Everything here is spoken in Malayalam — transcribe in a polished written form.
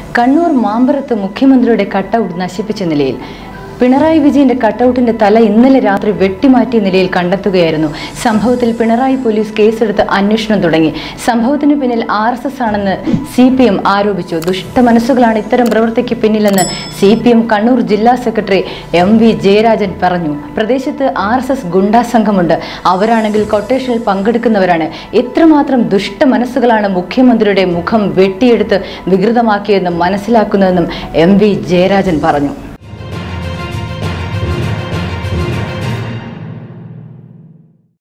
കണ്ണൂർ മാമ്പറത്ത് മുഖ്യമന്ത്രിയുടെ കട്ടൗട്ട് നശിപ്പിച്ച നിലയിൽ പിണറായി വിജയന്റെ കട്ടൗട്ടിന്റെ തല ഇന്നലെ രാത്രി വെട്ടിമാറ്റിയ നിലയിൽ കണ്ടെത്തുകയായിരുന്നു. സംഭവത്തിൽ പിണറായി പോലീസ് കേസെടുത്ത് അന്വേഷണം തുടങ്ങി. സംഭവത്തിന് പിന്നിൽ RSS ആണെന്ന് CPM ആരോപിച്ചു. ദുഷ്ടമനസ്സുകളാണ് ഇത്തരം പ്രവൃത്തിക്ക് പിന്നിലെന്ന് CPM കണ്ണൂർ ജില്ലാ സെക്രട്ടറി MV ജയരാജൻ പറഞ്ഞു. പ്രദേശത്ത് RSS ഗുണ്ടാ സംഘമുണ്ട്. അവരാണെങ്കിൽ കൊട്ടേഷനിൽ പങ്കെടുക്കുന്നവരാണ്. എത്രമാത്രം ദുഷ്ടമനസ്സുകളാണ് മുഖ്യമന്ത്രിയുടെ മുഖം വെട്ടിയെടുത്ത് വികൃതമാക്കിയതെന്ന് മനസ്സിലാക്കുന്നതെന്നും MV ജയരാജൻ പറഞ്ഞു.